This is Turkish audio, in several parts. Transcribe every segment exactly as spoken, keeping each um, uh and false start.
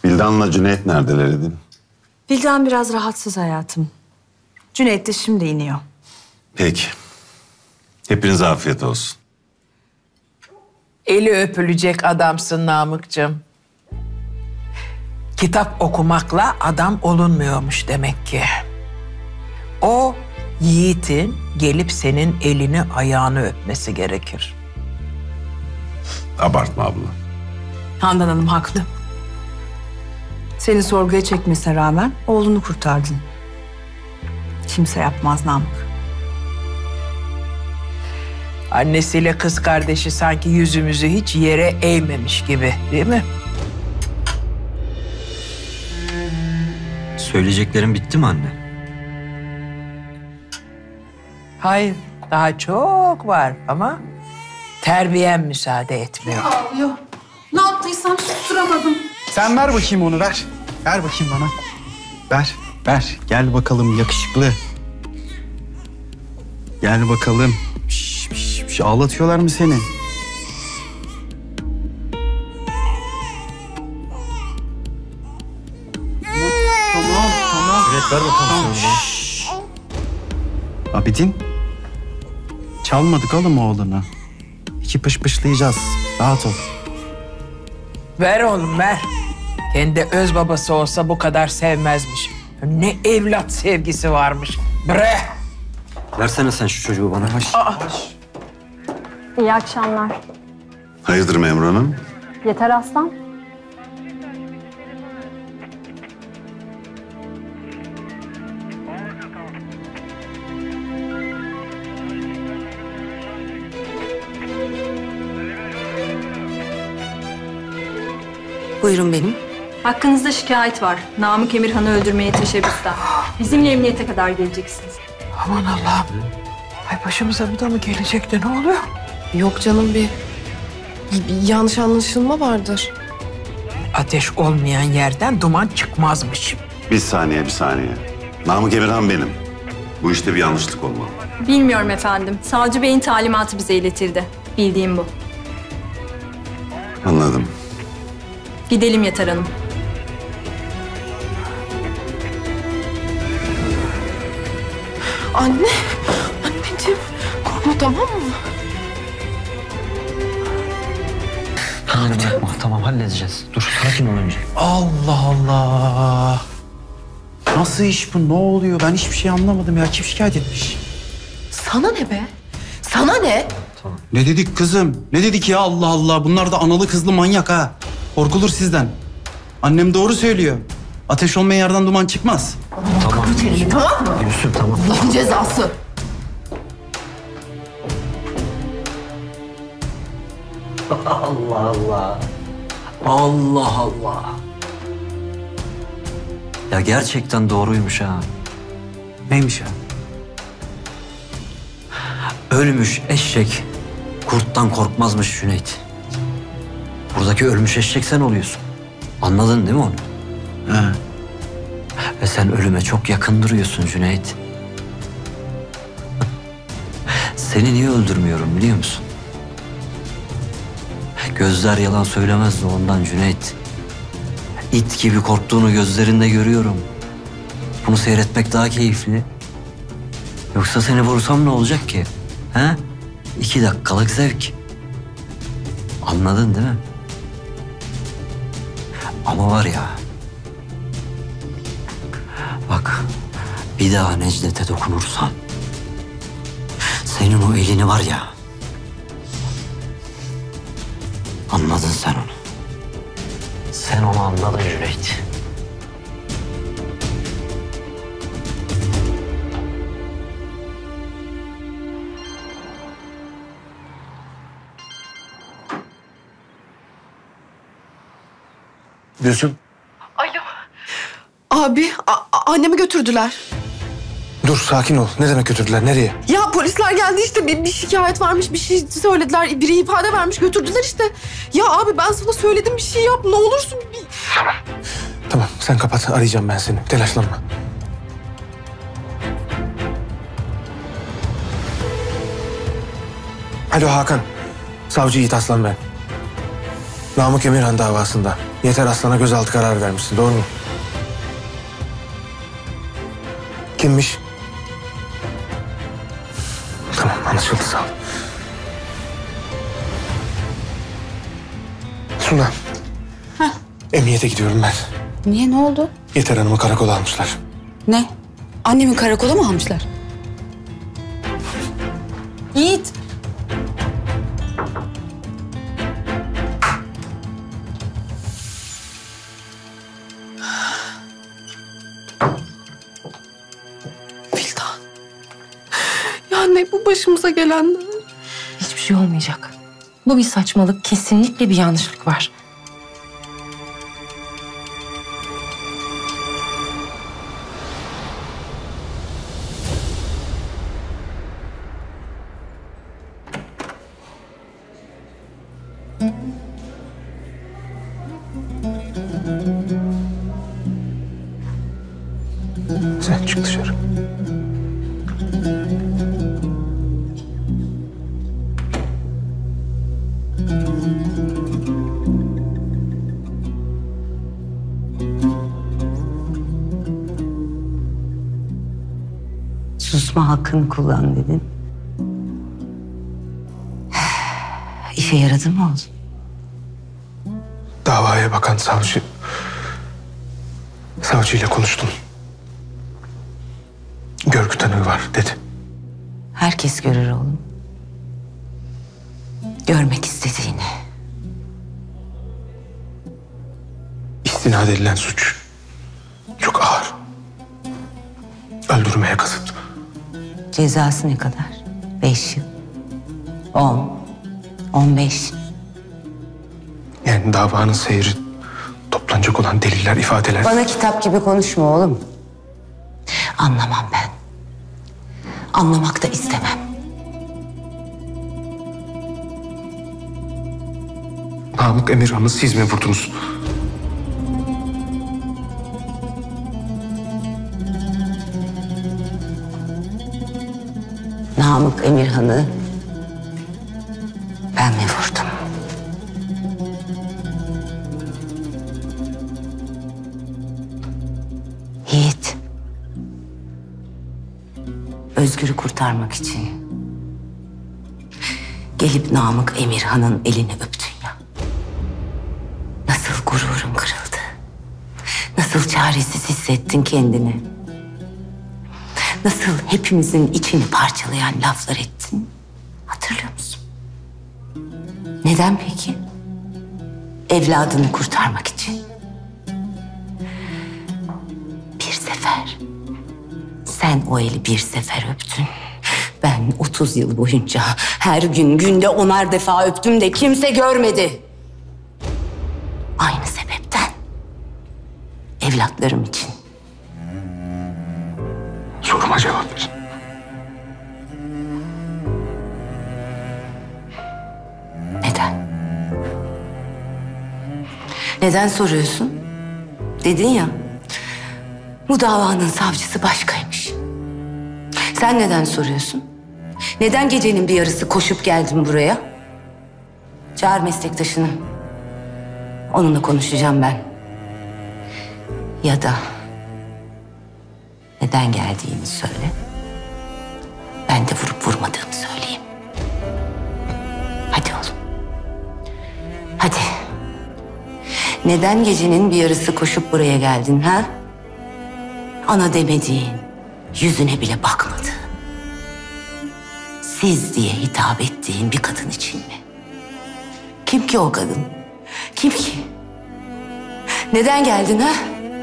Vildan'la Cüneyt neredeler Edin? Vildan biraz rahatsız hayatım. Cüneyt de şimdi iniyor. Peki. Hepinize afiyet olsun. Eli öpülecek adamsın Namık'cığım. Kitap okumakla adam olunmuyormuş demek ki. O yiğitin gelip senin elini ayağını öpmesi gerekir. Abartma abla. Handan Hanım haklı. Seni sorguya çekmesine rağmen oğlunu kurtardın. Kimse yapmaz Namık. Annesiyle kız kardeşi sanki yüzümüzü hiç yere eğmemiş gibi, değil mi? Söyleyeceklerim bitti mi anne? Hayır, daha çok var ama terbiyen müsaade etmiyor. Ağlıyor. Ne yaptıysam susturamadım. Sen ver bakayım onu, ver. Ver bakayım bana. Ver, ver. Gel bakalım yakışıklı. Gel bakalım. Şş, şş, şş. Ağlatıyorlar mı seni? Tamam, tamam. Evet, ver bakalım sonra. Abidin. Çalmadık oğlum oğlunu. İki pışpışlayacağız. Rahat ol. Ver oğlum, ver. Kendi öz babası olsa bu kadar sevmezmiş. Ne evlat sevgisi varmış. Bre! Versene sen şu çocuğu bana. İyi akşamlar. Hayırdır Memur Hanım? Yeter Aslan. Buyurun benim. Hakkınızda şikayet var. Namık Emirhan'ı öldürmeye teşebbüsten. Bizimle emniyete kadar geleceksiniz. Aman Allah'ım. Ay başımıza bu da mı gelecek de ne oluyor? Yok canım bir, bir, bir yanlış anlaşılma vardır. Ateş olmayan yerden duman çıkmazmış. Bir saniye, bir saniye. Namık Emirhan benim. Bu işte bir yanlışlık olmalı. Bilmiyorum efendim. Savcı Bey'in talimatı bize iletildi. Bildiğim bu. Anladım. Gidelim Yeter Hanım. Anne, anneciğim korkma tamam mı? Tamam, bırakma. Tamam, halledeceğiz. Dur, sakin ol önce. Allah Allah. Nasıl iş bu? Ne oluyor? Ben hiçbir şey anlamadım ya. Kim şikayet etmiş? Sana ne be? Sana ne? Ne dedik kızım? Ne dedik ya Allah Allah? Bunlar da analı kızlı manyak ha. Korkulur sizden. Annem doğru söylüyor. Ateş olmayan yerden duman çıkmaz. Tamam. Tamam mı? Gülsüm, tamam. Allah'ın cezası. Allah Allah. Allah Allah. Ya gerçekten doğruymuş ha. Neymiş ya? Ölmüş eşek kurttan korkmazmış Cüneyt. Buradaki ölmüş eşek sen oluyorsun. Anladın değil mi onu? He. Ve sen ölüme çok yakın duruyorsun Cüneyt. Seni niye öldürmüyorum biliyor musun? Gözler yalan söylemezdi ondan Cüneyt. İt gibi korktuğunu gözlerinde görüyorum. Bunu seyretmek daha keyifli. Yoksa seni vursam ne olacak ki? He? İki dakikalık zevk. Anladın değil mi? Ama var ya... Bak, bir daha Necdet'e dokunursan... Senin o elini var ya... Anladın sen onu. Sen onu anladın Cüneyt. Gülsüm. Abi, a- annemi götürdüler. Dur sakin ol. Ne demek götürdüler? Nereye? Ya polisler geldi işte bir, bir şikayet varmış, bir şey söylediler. Biri ifade vermiş, götürdüler işte. Ya abi ben sana söyledim bir şey yap, ne olursun. Bir... Tamam sen kapat. Arayacağım ben seni. Telaşlanma. Alo Hakan. Savcı Yiğit Aslan ben. Namık Emirhan davasında. Yeter Aslan'a gözaltı kararı vermişsin, doğru mu? Kimmiş? Tamam, anlaşıldı, sağ ol. Suna. Heh. Emniyete gidiyorum ben. Niye, ne oldu? Yeter Hanım'ı karakola almışlar. Ne? Annemi karakola mı almışlar? Yiğit. Vildan. Ya ne bu başımıza gelenler? Hiçbir şey olmayacak. Bu bir saçmalık, kesinlikle bir yanlışlık var. Sen çık dışarı. Susma hakkını kullan dedin. İşe yaradı mı oğlum? Davaya bakan savcı... Savcıyla konuştum. Görgü tanığı var dedi. Herkes görür oğlum. Görmek istediğini. İstinad edilen suç çok ağır. Öldürmeye kasıt. Cezası ne kadar? Beş yıl. On. On beş. Yani davanın seyri, toplanacak olan deliller, ifadeler... Bana kitap gibi konuşma oğlum. Anlamam ben. Anlamak da istemem. Namık Emirhan'ı siz mi vurdunuz? Namık Emirhan'ı ben mi vurdum? Yiğit. Özgür'ü kurtarmak için gelip Namık Emirhan'ın elini öptün ya. Nasıl gururun kırıldı. Nasıl çaresiz hissettin kendini. Nasıl hepimizin içini parçalayan laflar ettin. Hatırlıyor musun? Neden peki? Evladını kurtarmak için. Bir sefer. Sen o eli bir sefer öptün. Ben otuz yıl boyunca her gün günde onar defa öptüm de kimse görmedi. Aynı sebepten. Evlatlarım için. Soruma cevap verin. Neden? Neden soruyorsun? Dedin ya, bu davanın savcısı başkaymış. Sen neden soruyorsun? Neden gecenin bir yarısı koşup geldin buraya? Çağır meslektaşını. Onunla konuşacağım ben. Ya da neden geldiğini söyle. Ben de vurup vurmadığımı söyleyeyim. Hadi oğlum. Hadi. Neden gecenin bir yarısı koşup buraya geldin ha? Ana demediğin, yüzüne bile bakmadığın, siz diye hitap ettiğin bir kadın için mi? Kim ki o kadın? Kim ki? Neden geldin ha?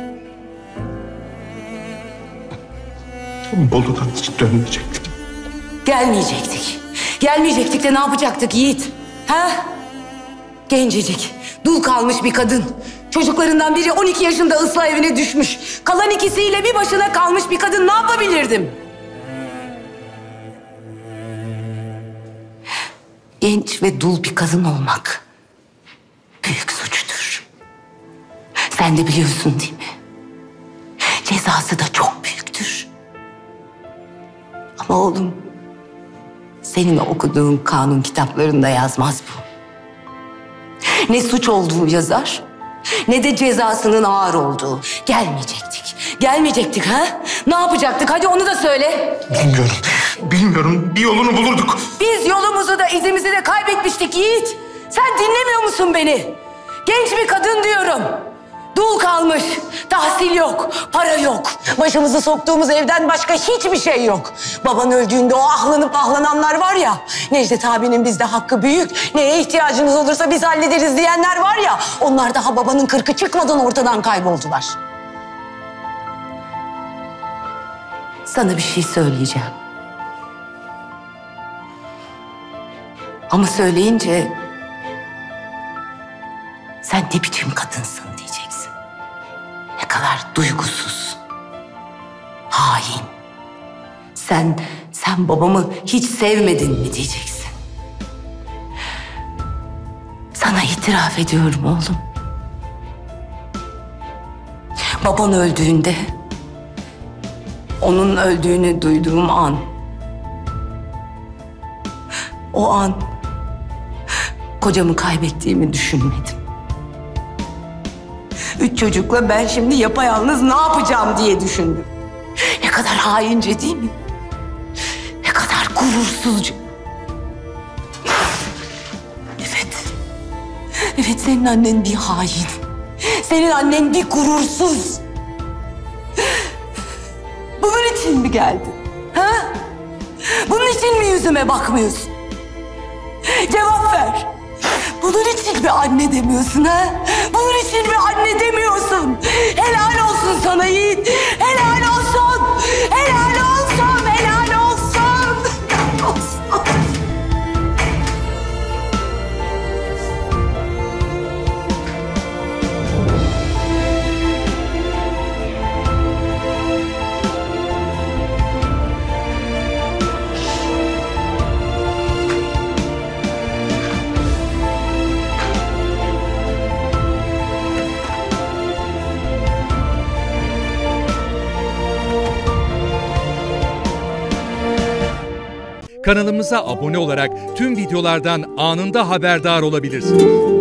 Bolu'dan hiç dönmeyecektik. Gelmeyecektik. Gelmeyecektik de ne yapacaktık Yiğit? Ha? Gencecik, dul kalmış bir kadın. Çocuklarından biri on iki yaşında ıslah evine düşmüş. Kalan ikisiyle bir başına kalmış bir kadın ne yapabilirdim? Genç ve dul bir kadın olmak büyük suçtur. Sen de biliyorsun değil mi? Cezası da çok büyüktür. Ama oğlum, senin okuduğun kanun kitaplarında yazmaz bu. Ne suç olduğu yazar, ne de cezasının ağır olduğu. Gelmeyecektik. Gelmeyecektik ha? Ne yapacaktık? Hadi onu da söyle. Bilmiyorum. Bilmiyorum. Bir yolunu bulurduk. Biz yolumuzu da izimizi de kaybetmiştik Yiğit. Sen dinlemiyor musun beni? Genç bir kadın diyorum. Dul kalmış. Tahsil yok. Para yok. Başımızı soktuğumuz evden başka hiçbir şey yok. Baban öldüğünde o ahlanıp ahlananlar var ya. Necdet abinin bizde hakkı büyük. Neye ihtiyacınız olursa biz hallederiz diyenler var ya. Onlar daha babanın kırkı çıkmadan ortadan kayboldular. Sana bir şey söyleyeceğim. Ama söyleyince sen ne biçim kadınsın diyeceksin. Ne kadar duygusuz, hain. Sen, sen babamı hiç sevmedin mi diyeceksin. Sana itiraf ediyorum oğlum. Baban öldüğünde, onun öldüğünü duyduğum an, o an kocamı kaybettiğimi düşünmedim. Üç çocukla ben şimdi yapayalnız ne yapacağım diye düşündüm. Ne kadar haince değil mi? Ne kadar gurursuzca. Evet. Evet, senin annen bir hain. Senin annen bir gurursuz. Bunun için mi geldin? Ha? Bunun için mi yüzüme bakmıyorsun? Cevap ver. Bunun için mi anne demiyorsun ha? Bunun için mi anne demiyorsun? Helal olsun sana Yiğit. Helal olsun. Helal olsun. Helal olsun. Helal olsun. Kanalımıza abone olarak tüm videolardan anında haberdar olabilirsiniz.